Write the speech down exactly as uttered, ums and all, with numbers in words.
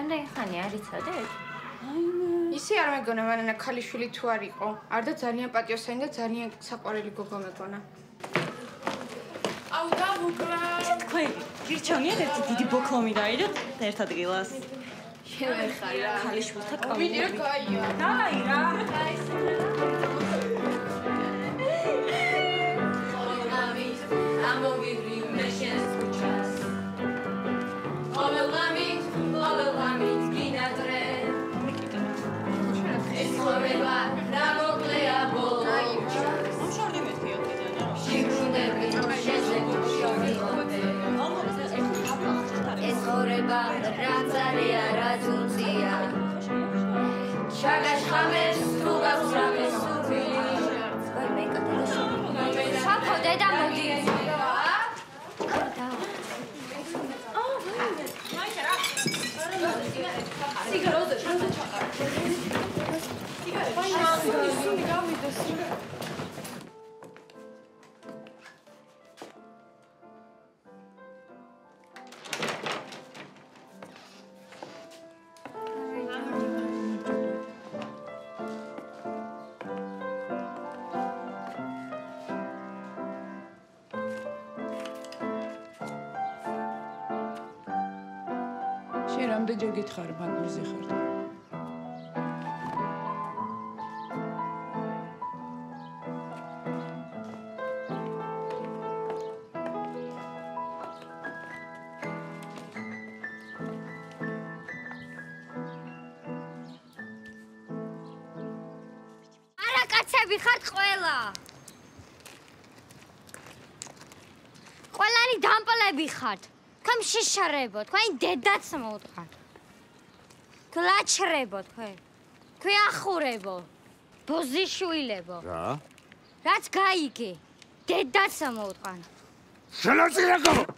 რამდენი ხანი არ იცოდეთ? ისე არ მეგონა მანანა ქალიშვილი თუ არ იყო. არ და ძალიან პატიოსანი და ძალიან საყვარელი გოგო მეგონა. აუ დავუკრა. თქვენ გირჩევნიათ ერთი დიდი ბოქლომი დაიდოთ ერთ ადგილას. შევეხარ რა. ქალიშვილთა კამერა. ვიდი რა კაია. დაი რა. შენ რამდენჯერ გითხარი ბანკურზე ხარ? არა კაცები ხართ ყველა. ყველანი დამპალები ხართ. თქვენ შეშარებო, თქვენი დედაც მოვთხრათ. გლაჩრებო თქვენ. თქვენ ახურებო. ბოზიშვილებო. რა? რაც გაიგე, დედაც მოვთხრან. შენაცილაკო!